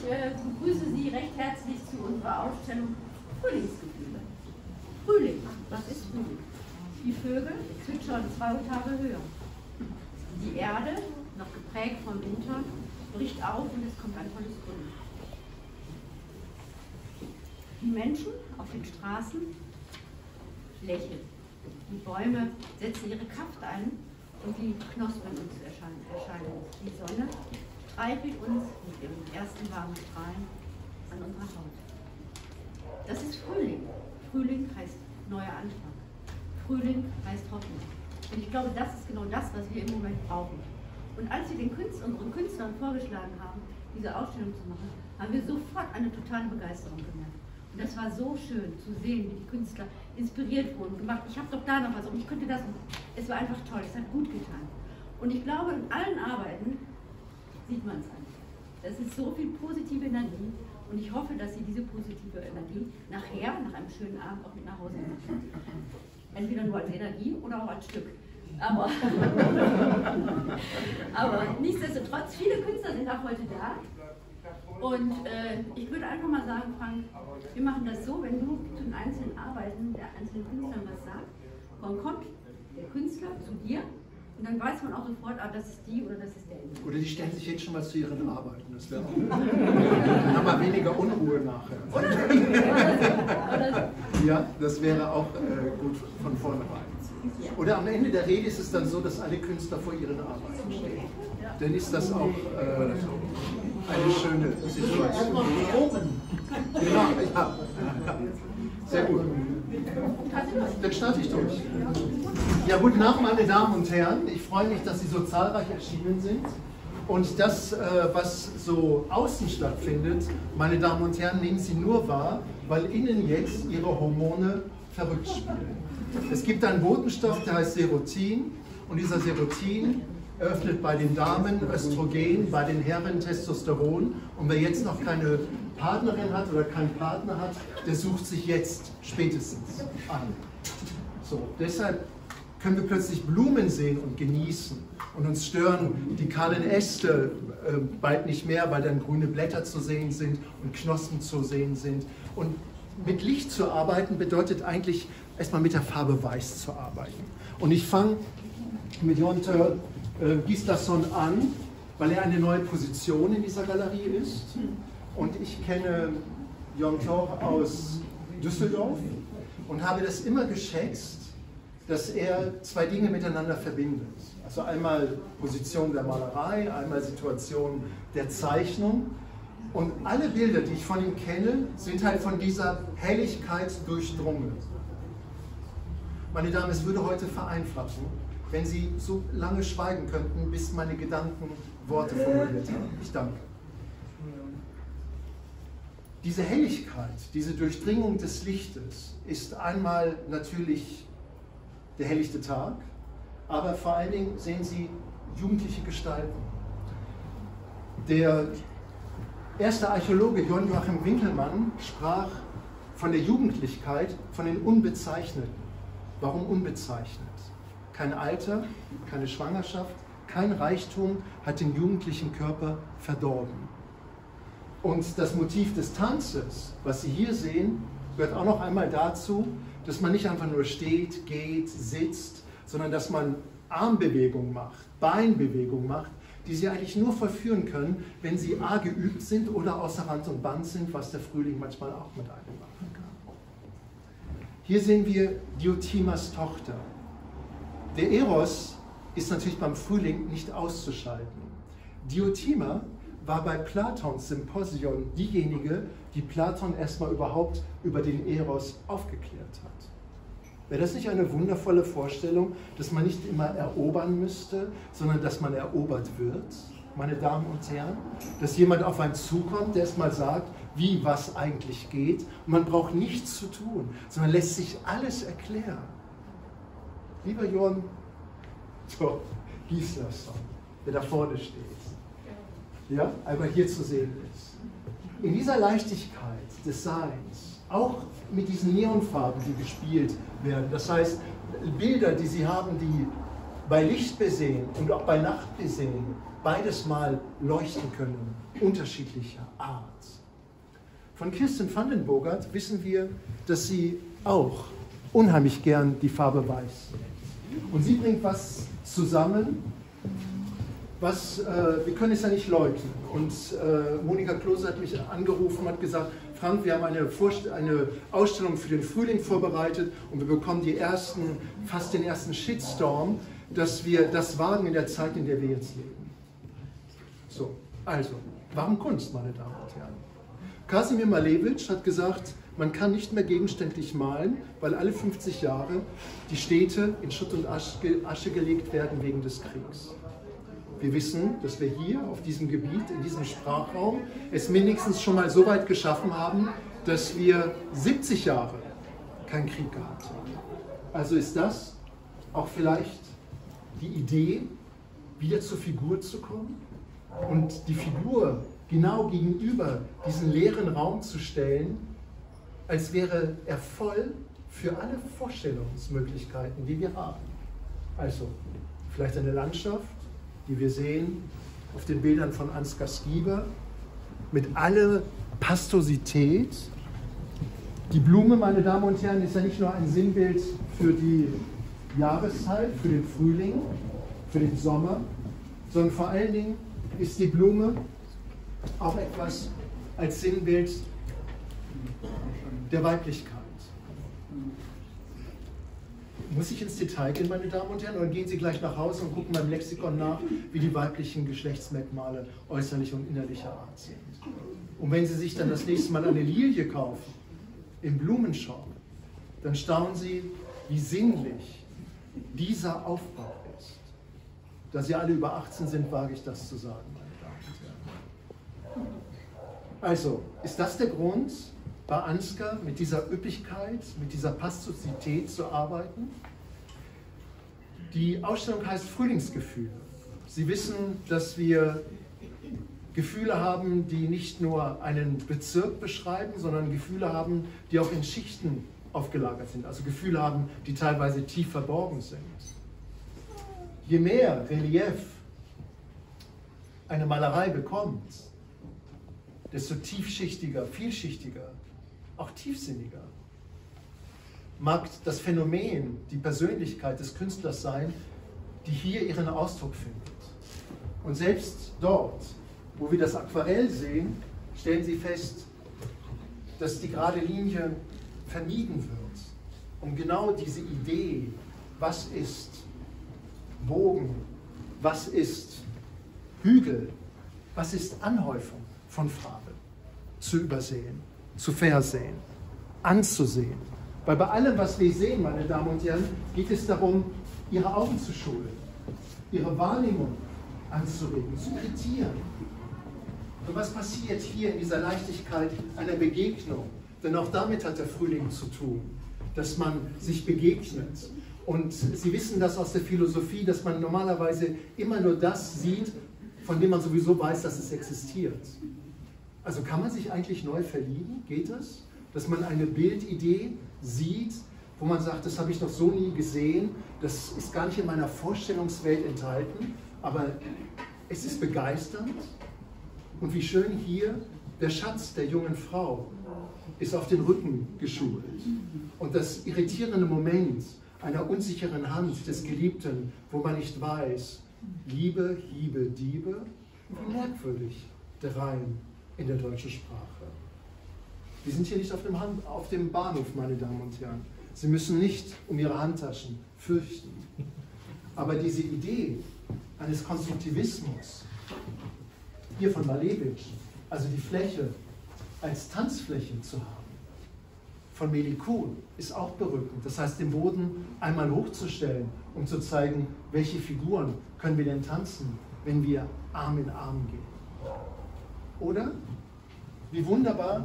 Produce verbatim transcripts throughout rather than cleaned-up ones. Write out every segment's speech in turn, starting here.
äh, begrüße Sie recht herzlich zu unserer Ausstellung Frühlingsgefühle. Frühling, was ist Frühling? Die Vögel zwitschern zwei Oktaven höher. Die Erde, noch geprägt vom Winter, bricht auf und es kommt ein tolles Grün. Die Menschen auf den Straßen lächeln. Die Bäume setzen ihre Kraft ein und die Knospen uns erscheinen. erscheinen. Die Sonne streichelt uns mit ihren ersten warmen Strahlen an unserer Haut. Das ist Frühling. Frühling heißt neuer Anfang. Frühling heißt Hoffnung. Und ich glaube, das ist genau das, was wir im Moment brauchen. Und als wir den Künstler, unseren Künstlern vorgeschlagen haben, diese Ausstellung zu machen, haben wir sofort eine totale Begeisterung gemerkt. Und das war so schön zu sehen, wie die Künstler inspiriert wurden und gemacht. Ich habe doch da noch was und ich könnte das. Es war einfach toll, es hat gut getan. Und ich glaube, in allen Arbeiten sieht man es einfach. Das ist so viel positive Energie und ich hoffe, dass Sie diese positive Energie nachher, nach einem schönen Abend, auch mit nach Hause nehmen. Entweder nur als Energie oder auch als Stück. Aber, aber nichtsdestotrotz, viele Künstler sind auch heute da. Und äh, ich würde einfach mal sagen, Frank, wir machen das so, wenn du zu den einzelnen Arbeiten der einzelnen Künstler was sagst, dann kommt der Künstler zu dir und dann weiß man auch sofort, ah, das ist die oder das ist der. Oder die stellen sich jetzt schon mal zu ihren Arbeiten, das wäre auch dann haben wir weniger Unruhe nachher. Oder so. Oder so. Ja, das wäre auch äh, gut von vornherein. Oder am Ende der Rede ist es dann so, dass alle Künstler vor ihren Arbeiten stehen. Dann ist das auch äh, eine schöne Situation. Genau, ja. Sehr gut. Dann starte ich durch. Ja, guten Abend, meine Damen und Herren. Ich freue mich, dass Sie so zahlreich erschienen sind. Und das, äh, was so außen stattfindet, meine Damen und Herren, nehmen Sie nur wahr, weil innen jetzt Ihre Hormone verrückt spielen. Es gibt einen Botenstoff, der heißt Serotin. Und dieser Serotin öffnet bei den Damen Östrogen, bei den Herren Testosteron. Und wer jetzt noch keine Partnerin hat oder keinen Partner hat, der sucht sich jetzt spätestens an. So, deshalb können wir plötzlich Blumen sehen und genießen. Und uns stören die kahlen Äste äh, bald nicht mehr, weil dann grüne Blätter zu sehen sind und Knospen zu sehen sind. Und mit Licht zu arbeiten bedeutet eigentlich erstmal mit der Farbe Weiß zu arbeiten. Und ich fange mit Jonte äh, Gislason an, weil er eine neue Position in dieser Galerie ist. Und ich kenne Jonte aus Düsseldorf und habe das immer geschätzt, dass er zwei Dinge miteinander verbindet. Also einmal Position der Malerei, einmal Situation der Zeichnung. Und alle Bilder, die ich von ihm kenne, sind halt von dieser Helligkeit durchdrungen. Meine Damen, es würde heute vereinfachen, wenn Sie so lange schweigen könnten, bis meine Gedanken Worte formuliert haben. Ich danke. Diese Helligkeit, diese Durchdringung des Lichtes ist einmal natürlich der helllichte Tag, aber vor allen Dingen sehen Sie jugendliche Gestalten. Der erste Archäologe John Joachim Winkelmann sprach von der Jugendlichkeit, von den Unbezeichneten. Warum unbezeichnet? Kein Alter, keine Schwangerschaft, kein Reichtum hat den jugendlichen Körper verdorben. Und das Motiv des Tanzes, was Sie hier sehen, gehört auch noch einmal dazu, dass man nicht einfach nur steht, geht, sitzt, sondern dass man Armbewegungen macht, Beinbewegungen macht, die Sie eigentlich nur vollführen können, wenn Sie a. geübt sind oder außer Rand und Band sind, was der Frühling manchmal auch mit einem machen kann. Hier sehen wir Diotimas Tochter. Der Eros ist natürlich beim Frühling nicht auszuschalten. Diotima war bei Platons Symposion diejenige, die Platon erstmal überhaupt über den Eros aufgeklärt hat. Wäre das nicht eine wundervolle Vorstellung, dass man nicht immer erobern müsste, sondern dass man erobert wird, meine Damen und Herren? Dass jemand auf einen zukommt, der erstmal sagt, wie was eigentlich geht. Und man braucht nichts zu tun, sondern lässt sich alles erklären. Lieber Johann, so, Gislason, der da vorne steht, ja, einmal hier zu sehen ist. In dieser Leichtigkeit des Seins, auch mit diesen Neonfarben, die gespielt werden, das heißt, Bilder, die Sie haben, die bei Licht besehen und auch bei Nacht besehen beides mal leuchten können, unterschiedlicher Art. Von Kirsten van den Bogart wissen wir, dass sie auch unheimlich gern die Farbe Weiß. Und sie bringt was zusammen, was, äh, wir können es ja nicht leugnen. Und äh, Monika Klose hat mich angerufen und hat gesagt, Frank, wir haben eine, Vorst- eine Ausstellung für den Frühling vorbereitet und wir bekommen die ersten, fast den ersten Shitstorm, dass wir das wagen in der Zeit, in der wir jetzt leben. So, also, warum Kunst, meine Damen und Herren? Kasimir Malevich hat gesagt, man kann nicht mehr gegenständlich malen, weil alle fünfzig Jahre die Städte in Schutt und Asche gelegt werden wegen des Kriegs. Wir wissen, dass wir hier auf diesem Gebiet, in diesem Sprachraum, es mindestens schon mal so weit geschaffen haben, dass wir siebzig Jahre keinen Krieg gehabt haben. Also ist das auch vielleicht die Idee, wieder zur Figur zu kommen und die Figur genau gegenüber diesen leeren Raum zu stellen, als wäre er voll für alle Vorstellungsmöglichkeiten, die wir haben. Also vielleicht eine Landschaft, die wir sehen auf den Bildern von Ansgar Schieber, mit aller Pastosität. Die Blume, meine Damen und Herren, ist ja nicht nur ein Sinnbild für die Jahreszeit, für den Frühling, für den Sommer, sondern vor allen Dingen ist die Blume auch etwas als Sinnbild der Weiblichkeit. Muss ich ins Detail gehen, meine Damen und Herren, oder gehen Sie gleich nach Hause und gucken beim Lexikon nach, wie die weiblichen Geschlechtsmerkmale äußerlicher und innerlicher Art sind. Und wenn Sie sich dann das nächste Mal eine Lilie kaufen, im Blumenshop, dann staunen Sie, wie sinnlich dieser Aufbau ist. Da Sie alle über achtzehn sind, wage ich das zu sagen, meine Damen und Herren. Also, ist das der Grund, bei Ansgar mit dieser Üppigkeit, mit dieser Pastosität zu arbeiten? Die Ausstellung heißt Frühlingsgefühle. Sie wissen, dass wir Gefühle haben, die nicht nur einen Bezirk beschreiben, sondern Gefühle haben, die auch in Schichten aufgelagert sind. Also Gefühle haben, die teilweise tief verborgen sind. Je mehr Relief eine Malerei bekommt, desto tiefschichtiger, vielschichtiger, auch tiefsinniger mag das Phänomen, die Persönlichkeit des Künstlers sein, die hier ihren Ausdruck findet. Und selbst dort, wo wir das Aquarell sehen, stellen Sie fest, dass die gerade Linie vermieden wird, um genau diese Idee, was ist Bogen, was ist Hügel, was ist Anhäufung von Farbe, zu übersehen, zu versehen, anzusehen. Weil bei allem, was wir sehen, meine Damen und Herren, geht es darum, Ihre Augen zu schulen, Ihre Wahrnehmung anzuregen, zu irritieren. Und was passiert hier in dieser Leichtigkeit einer Begegnung? Denn auch damit hat der Frühling zu tun, dass man sich begegnet. Und Sie wissen das aus der Philosophie, dass man normalerweise immer nur das sieht, von dem man sowieso weiß, dass es existiert. Also kann man sich eigentlich neu verlieben? Geht es? Dass man eine Bildidee sieht, wo man sagt, das habe ich noch so nie gesehen, das ist gar nicht in meiner Vorstellungswelt enthalten, aber es ist begeisternd. Und wie schön hier, der Schatz der jungen Frau ist auf den Rücken geschult. Und das irritierende Moment einer unsicheren Hand des Geliebten, wo man nicht weiß, Liebe, Hiebe, Diebe, wie merkwürdig der Reim in der deutschen Sprache. Wir sind hier nicht auf dem, Hand, auf dem Bahnhof, meine Damen und Herren. Sie müssen nicht um Ihre Handtaschen fürchten. Aber diese Idee eines Konstruktivismus, hier von Malevich, also die Fläche als Tanzfläche zu haben, von Melikun, ist auch berückend. Das heißt, den Boden einmal hochzustellen, um zu zeigen, welche Figuren können wir denn tanzen, wenn wir Arm in Arm gehen. Oder? Wie wunderbar,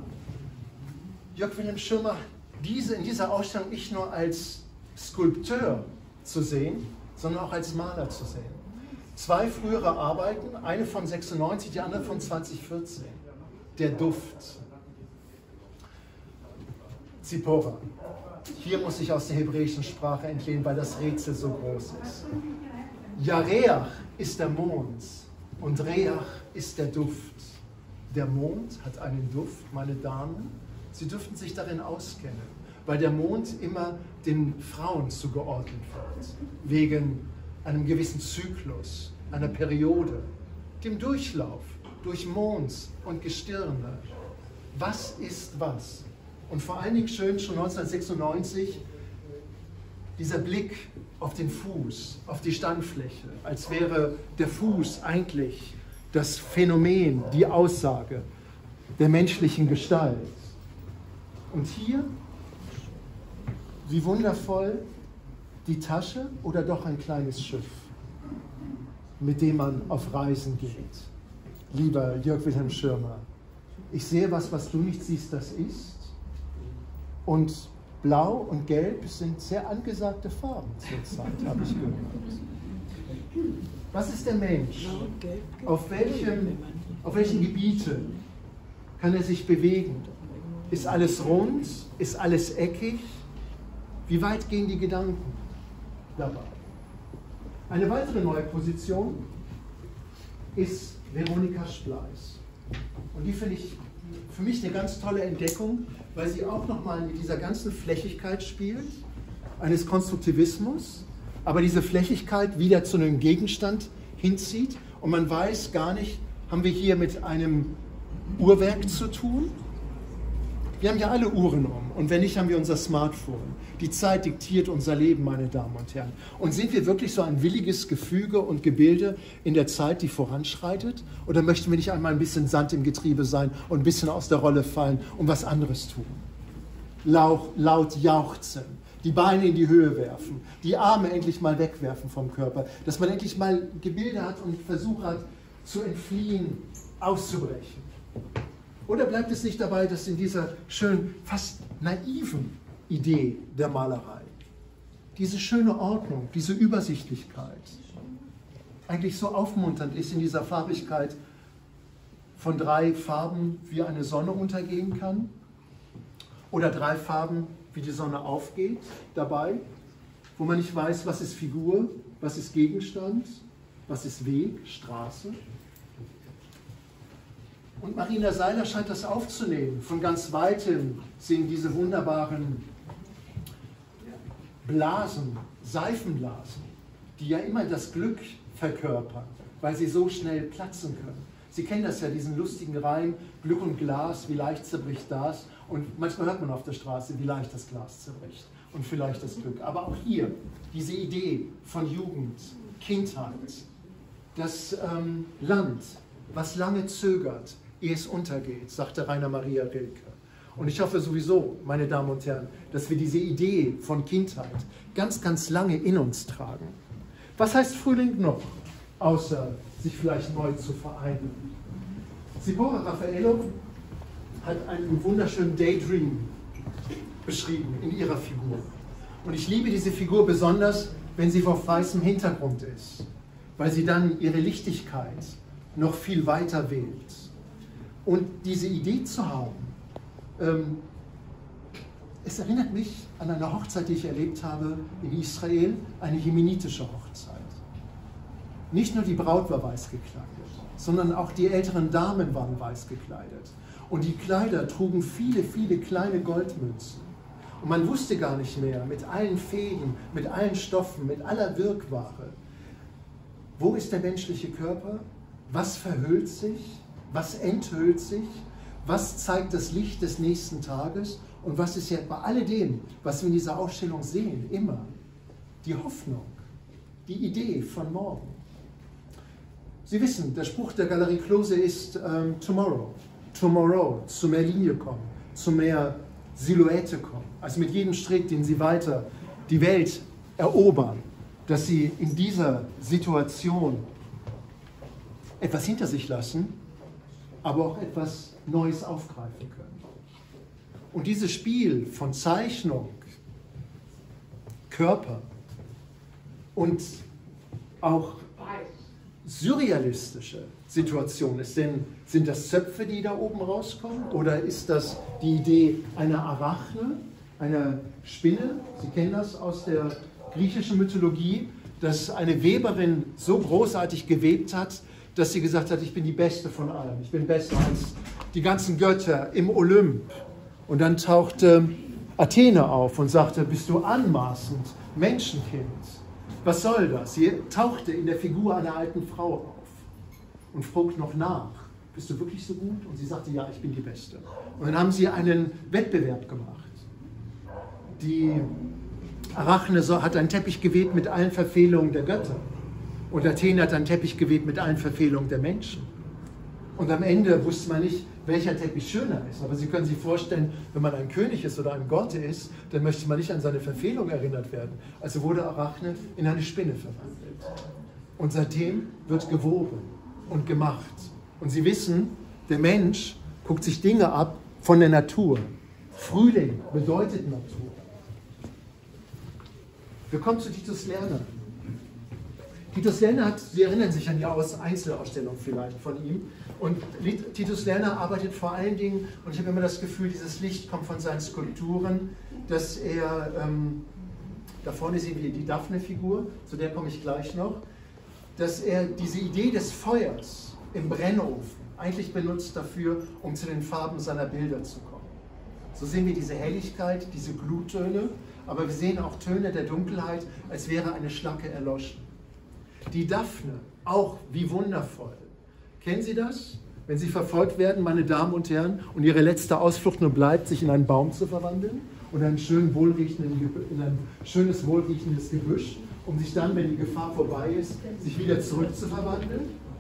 Jörg Wilhelm Schirmer, diese, in dieser Ausstellung nicht nur als Skulpteur zu sehen, sondern auch als Maler zu sehen. Zwei frühere Arbeiten, eine von sechsundneunzig, die andere von zweitausendvierzehn. Der Duft. Zipporah. Hier muss ich aus der hebräischen Sprache entlehnen, weil das Rätsel so groß ist. Yareach ist der Mond und Reach ist der Duft. Der Mond hat einen Duft, meine Damen. Sie dürften sich darin auskennen, weil der Mond immer den Frauen zugeordnet wird, wegen einem gewissen Zyklus, einer Periode, dem Durchlauf durch Mond und Gestirne. Was ist was? Und vor allen Dingen schön schon neunzehnhundertsechsundneunzig dieser Blick auf den Fuß, auf die Standfläche, als wäre der Fuß eigentlich das Phänomen, die Aussage der menschlichen Gestalt. Und hier, wie wundervoll, die Tasche oder doch ein kleines Schiff, mit dem man auf Reisen geht. Lieber Jörg Wilhelm Schirmer, ich sehe was, was du nicht siehst, das ist. Und Blau und Gelb sind sehr angesagte Farben zurzeit, habe ich gehört. Was ist der Mensch? Auf welchem, auf welchen Gebieten kann er sich bewegen? Ist alles rund? Ist alles eckig? Wie weit gehen die Gedanken dabei? Eine weitere neue Position ist Veronika Spleiß. Und die finde ich für mich eine ganz tolle Entdeckung, weil sie auch nochmal mit dieser ganzen Flächigkeit spielt, eines Konstruktivismus, aber diese Flächigkeit wieder zu einem Gegenstand hinzieht und man weiß gar nicht, haben wir hier mit einem Uhrwerk zu tun? Wir haben ja alle Uhren um und wenn nicht, haben wir unser Smartphone. Die Zeit diktiert unser Leben, meine Damen und Herren. Und sind wir wirklich so ein williges Gefüge und Gebilde in der Zeit, die voranschreitet? Oder möchten wir nicht einmal ein bisschen Sand im Getriebe sein und ein bisschen aus der Rolle fallen und was anderes tun? Lauch, laut jauchzen, die Beine in die Höhe werfen, die Arme endlich mal wegwerfen vom Körper, dass man endlich mal Gebilde hat und Versuch hat, zu entfliehen, auszubrechen. Oder bleibt es nicht dabei, dass in dieser schön fast naiven Idee der Malerei diese schöne Ordnung, diese Übersichtlichkeit eigentlich so aufmunternd ist in dieser Farbigkeit von drei Farben, wie eine Sonne untergehen kann, oder drei Farben, wie die Sonne aufgeht dabei, wo man nicht weiß, was ist Figur, was ist Gegenstand, was ist Weg, Straße. Und Marina Seiler scheint das aufzunehmen. Von ganz weitem sind diese wunderbaren Blasen, Seifenblasen, die ja immer das Glück verkörpern, weil sie so schnell platzen können. Sie kennen das ja, diesen lustigen Reim, Glück und Glas, wie leicht zerbricht das. Und manchmal hört man auf der Straße, wie leicht das Glas zerbricht und vielleicht das Glück. Aber auch hier, diese Idee von Jugend, Kindheit, das ähm, Land, was lange zögert, ehe es untergeht, sagte Rainer Maria Rilke. Und ich hoffe sowieso, meine Damen und Herren, dass wir diese Idee von Kindheit ganz, ganz lange in uns tragen. Was heißt Frühling noch, außer sich vielleicht neu zu vereinen? Zipporah Raffaello hat einen wunderschönen Daydream beschrieben in ihrer Figur. Und ich liebe diese Figur besonders, wenn sie auf weißem Hintergrund ist, weil sie dann ihre Lichtigkeit noch viel weiter wählt. Und diese Idee zu haben, ähm, es erinnert mich an eine Hochzeit, die ich erlebt habe in Israel, eine jemenitische Hochzeit. Nicht nur die Braut war weiß gekleidet, sondern auch die älteren Damen waren weiß gekleidet. Und die Kleider trugen viele, viele kleine Goldmünzen. Und man wusste gar nicht mehr, mit allen Fäden, mit allen Stoffen, mit aller Wirkware, wo ist der menschliche Körper, was verhüllt sich, was enthüllt sich, was zeigt das Licht des nächsten Tages und was ist ja bei alledem, was wir in dieser Ausstellung sehen, immer die Hoffnung, die Idee von morgen. Sie wissen, der Spruch der Galerie Klose ist ähm, Tomorrow, Tomorrow, zu mehr Linie kommen, zu mehr Silhouette kommen. Also mit jedem Strick, den Sie weiter die Welt erobern, dass Sie in dieser Situation etwas hinter sich lassen, aber auch etwas Neues aufgreifen können. Und dieses Spiel von Zeichnung, Körper und auch surrealistische Situationen, ist denn, sind das Zöpfe, die da oben rauskommen, oder ist das die Idee einer Arachne, einer Spinne? Sie kennen das aus der griechischen Mythologie, dass eine Weberin so großartig gewebt hat, dass sie gesagt hat, ich bin die Beste von allen. Ich bin besser als die ganzen Götter im Olymp. Und dann tauchte Athene auf und sagte, bist du anmaßend, Menschenkind? Was soll das? Sie tauchte in der Figur einer alten Frau auf und frug noch nach, bist du wirklich so gut? Und sie sagte, ja, ich bin die Beste. Und dann haben sie einen Wettbewerb gemacht. Die Arachne hat einen Teppich gewebt mit allen Verfehlungen der Götter. Und Athene hat einen Teppich gewebt mit allen Verfehlungen der Menschen. Und am Ende wusste man nicht, welcher Teppich schöner ist. Aber Sie können sich vorstellen, wenn man ein König ist oder ein Gott ist, dann möchte man nicht an seine Verfehlung erinnert werden. Also wurde Arachne in eine Spinne verwandelt. Und seitdem wird gewoben und gemacht. Und Sie wissen, der Mensch guckt sich Dinge ab von der Natur. Frühling bedeutet Natur. Wir kommen zu Titus Lerner. Titus Lerner hat, Sie erinnern sich an die Einzelausstellung vielleicht von ihm, und Titus Lerner arbeitet vor allen Dingen, und ich habe immer das Gefühl, dieses Licht kommt von seinen Skulpturen, dass er, ähm, da vorne sehen wir die Daphne-Figur, zu der komme ich gleich noch, dass er diese Idee des Feuers im Brennofen eigentlich benutzt dafür, um zu den Farben seiner Bilder zu kommen. So sehen wir diese Helligkeit, diese Gluttöne, aber wir sehen auch Töne der Dunkelheit, als wäre eine Schlacke erloschen. Die Daphne, auch wie wundervoll. Kennen Sie das? Wenn Sie verfolgt werden, meine Damen und Herren, und Ihre letzte Ausflucht nur bleibt, sich in einen Baum zu verwandeln und einen schön wohlriechenden, in ein schönes, wohlriechendes Gebüsch, um sich dann, wenn die Gefahr vorbei ist, sich wieder zurück zu verwandeln?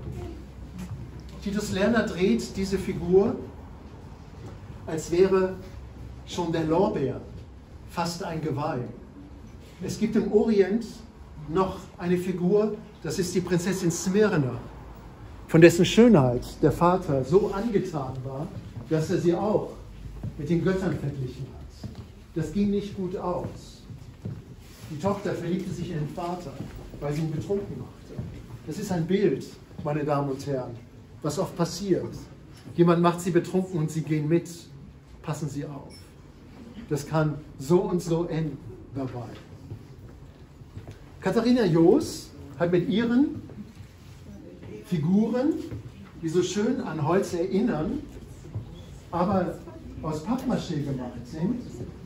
Titus Lerner dreht diese Figur, als wäre schon der Lorbeer fast ein Geweih. Es gibt im Orient noch eine Figur, das ist die Prinzessin Smyrna, von dessen Schönheit der Vater so angetan war, dass er sie auch mit den Göttern verglichen hat. Das ging nicht gut aus. Die Tochter verliebte sich in den Vater, weil sie ihn betrunken machte. Das ist ein Bild, meine Damen und Herren, was oft passiert. Jemand macht sie betrunken und sie gehen mit. Passen Sie auf. Das kann so und so enden dabei. Katharina Joos hat mit ihren Figuren, die so schön an Holz erinnern, aber aus Pappmaché gemacht sind,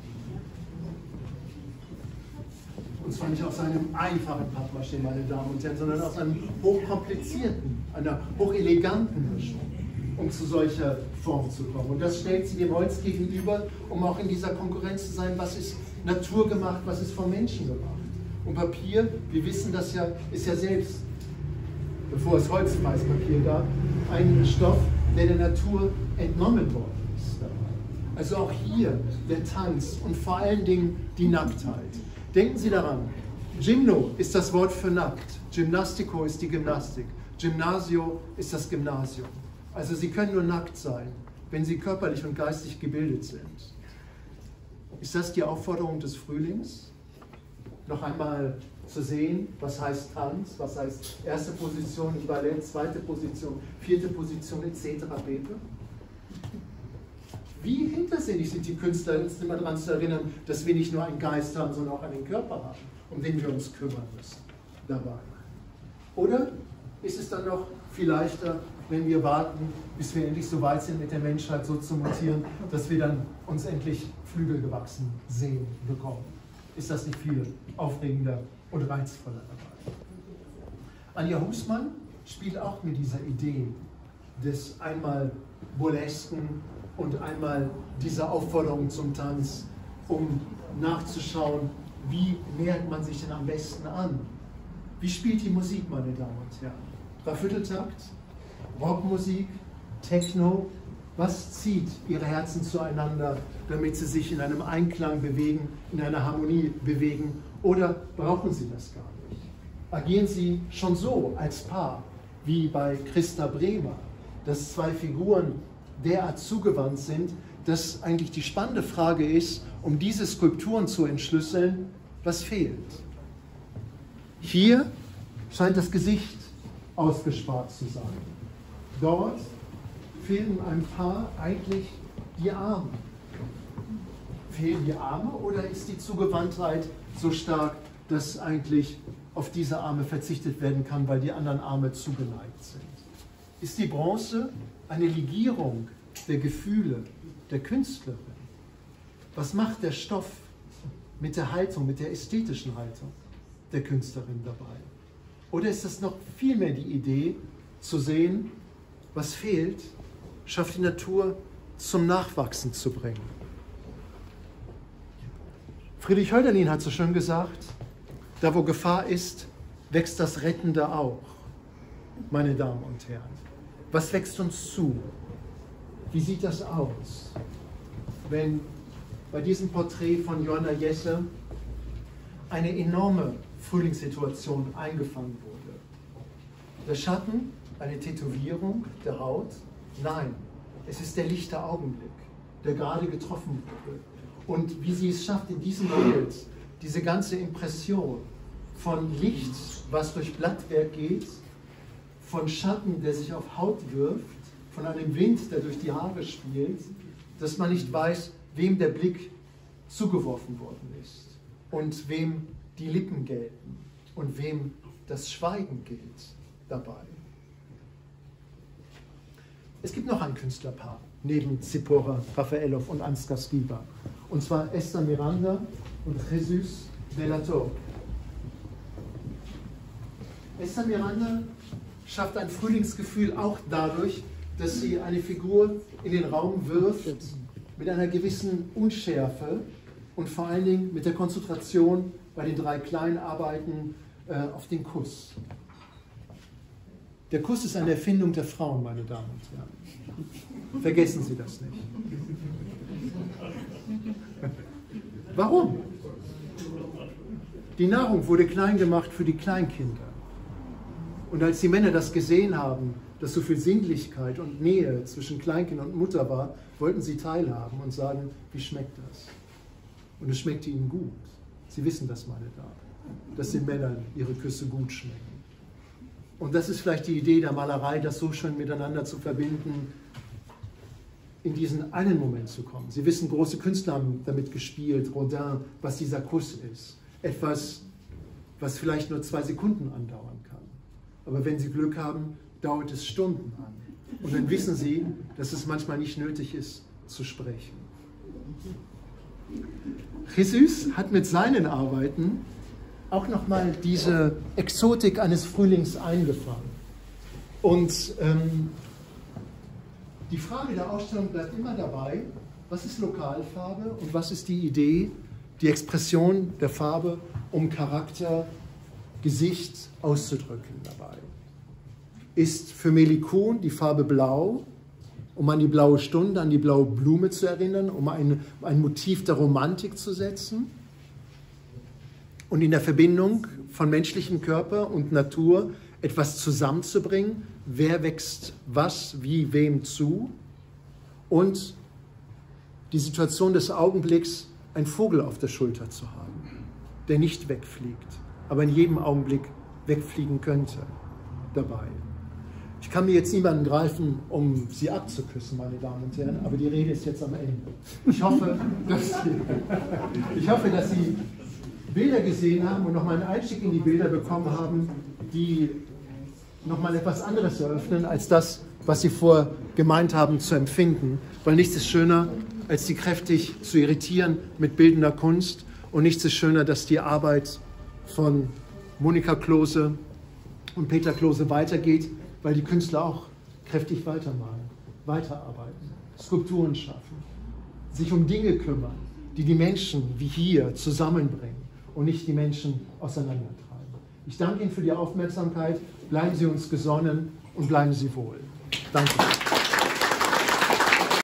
und zwar nicht aus einem einfachen Pappmaché, meine Damen und Herren, sondern aus einem hochkomplizierten, einer hocheleganten Mischung, um zu solcher Form zu kommen. Und das stellt sie dem Holz gegenüber, um auch in dieser Konkurrenz zu sein, was ist naturgemacht, was ist vom Menschen gemacht. Und Papier, wir wissen das ja, ist ja selbst, bevor es Holzweißpapier gab, ein Stoff, der der Natur entnommen worden ist. Also auch hier der Tanz und vor allen Dingen die Nacktheit. Denken Sie daran, Gymno ist das Wort für nackt, Gymnastico ist die Gymnastik, Gymnasio ist das Gymnasium. Also Sie können nur nackt sein, wenn Sie körperlich und geistig gebildet sind. Ist das die Aufforderung des Frühlings? Noch einmal zu sehen, was heißt Tanz, was heißt erste Position im Ballett, zweite Position, vierte Position et cetera pp. Wie hintersinnig sind die Künstler, uns immer daran zu erinnern, dass wir nicht nur einen Geist haben, sondern auch einen Körper haben, um den wir uns kümmern müssen dabei. Oder ist es dann noch viel leichter, wenn wir warten, bis wir endlich so weit sind, mit der Menschheit so zu mutieren, dass wir dann uns endlich Flügel gewachsen sehen bekommen? Ist das nicht viel aufregender und reizvoller dabei? Anja Husmann spielt auch mit dieser Idee des einmal Burlesken und einmal dieser Aufforderung zum Tanz, um nachzuschauen, wie nähert man sich denn am besten an? Wie spielt die Musik, meine Damen und Herren? Dreivierteltakt, Rockmusik, Techno, was zieht Ihre Herzen zueinander, damit Sie sich in einem Einklang bewegen, in einer Harmonie bewegen? Oder brauchen Sie das gar nicht? Agieren Sie schon so als Paar, wie bei Christa Bremer, dass zwei Figuren derart zugewandt sind, dass eigentlich die spannende Frage ist, um diese Skulpturen zu entschlüsseln, was fehlt? Hier scheint das Gesicht ausgespart zu sein. Dort fehlen einem Paar eigentlich die Arme. Fehlen die Arme oder ist die Zugewandtheit so stark, dass eigentlich auf diese Arme verzichtet werden kann, weil die anderen Arme zugeneigt sind? Ist die Bronze eine Legierung der Gefühle der Künstlerin? Was macht der Stoff mit der Haltung, mit der ästhetischen Haltung der Künstlerin dabei? Oder ist es noch vielmehr die Idee, zu sehen, was fehlt, schafft die Natur zum Nachwachsen zu bringen? Friedrich Hölderlin hat so schön gesagt, da wo Gefahr ist, wächst das Rettende auch. Meine Damen und Herren, was wächst uns zu? Wie sieht das aus, wenn bei diesem Porträt von Johanna Jesse eine enorme Frühlingssituation eingefangen wurde? Der Schatten, eine Tätowierung der Haut? Nein, es ist der lichte Augenblick, der gerade getroffen wurde. Und wie sie es schafft, in diesem Bild diese ganze Impression von Licht, was durch Blattwerk geht, von Schatten, der sich auf Haut wirft, von einem Wind, der durch die Haare spielt, dass man nicht weiß, wem der Blick zugeworfen worden ist und wem die Lippen gelten und wem das Schweigen gilt dabei. Es gibt noch ein Künstlerpaar neben Zipporah Rafaelov und Ansgar Skiba, und zwar Esther Miranda und Jesus de la Torre. Esther Miranda schafft ein Frühlingsgefühl auch dadurch, dass sie eine Figur in den Raum wirft mit einer gewissen Unschärfe und vor allen Dingen mit der Konzentration bei den drei kleinen Arbeiten äh, auf den Kuss. Der Kuss ist eine Erfindung der Frauen, meine Damen und Herren. Vergessen Sie das nicht. Warum? Die Nahrung wurde klein gemacht für die Kleinkinder. Und als die Männer das gesehen haben, dass so viel Sinnlichkeit und Nähe zwischen Kleinkind und Mutter war, wollten sie teilhaben und sagen, wie schmeckt das? Und es schmeckte ihnen gut. Sie wissen das, meine Damen, dass den Männern ihre Küsse gut schmecken. Und das ist vielleicht die Idee der Malerei, das so schön miteinander zu verbinden, in diesen einen Moment zu kommen. Sie wissen, große Künstler haben damit gespielt, Rodin, was dieser Kuss ist. Etwas, was vielleicht nur zwei Sekunden andauern kann. Aber wenn Sie Glück haben, dauert es Stunden an. Und dann wissen Sie, dass es manchmal nicht nötig ist, zu sprechen. Jesus hat mit seinen Arbeiten auch nochmal diese Exotik eines Frühlings eingefangen. Und ähm, die Frage der Ausstellung bleibt immer dabei, was ist Lokalfarbe und was ist die Idee, die Expression der Farbe, um Charakter, Gesicht auszudrücken dabei. Ist für Melikon die Farbe Blau, um an die blaue Stunde, an die blaue Blume zu erinnern, um ein, ein Motiv der Romantik zu setzen? Und in der Verbindung von menschlichem Körper und Natur etwas zusammenzubringen, wer wächst was, wie, wem zu, und die Situation des Augenblicks, einen Vogel auf der Schulter zu haben, der nicht wegfliegt, aber in jedem Augenblick wegfliegen könnte dabei. Ich kann mir jetzt niemanden greifen, um Sie abzuküssen, meine Damen und Herren, aber die Rede ist jetzt am Ende. Ich hoffe, dass Sie, ich hoffe, dass Sie Bilder gesehen haben und nochmal einen Einstieg in die Bilder bekommen haben, die nochmal etwas anderes eröffnen, als das, was Sie vorher gemeint haben zu empfinden. Weil nichts ist schöner, als Sie kräftig zu irritieren mit bildender Kunst, und nichts ist schöner, dass die Arbeit von Monika Klose und Peter Klose weitergeht, weil die Künstler auch kräftig weitermalen, weiterarbeiten, Skulpturen schaffen, sich um Dinge kümmern, die die Menschen wie hier zusammenbringen und nicht die Menschen auseinandertreiben. Ich danke Ihnen für die Aufmerksamkeit. Bleiben Sie uns gesonnen und bleiben Sie wohl. Danke.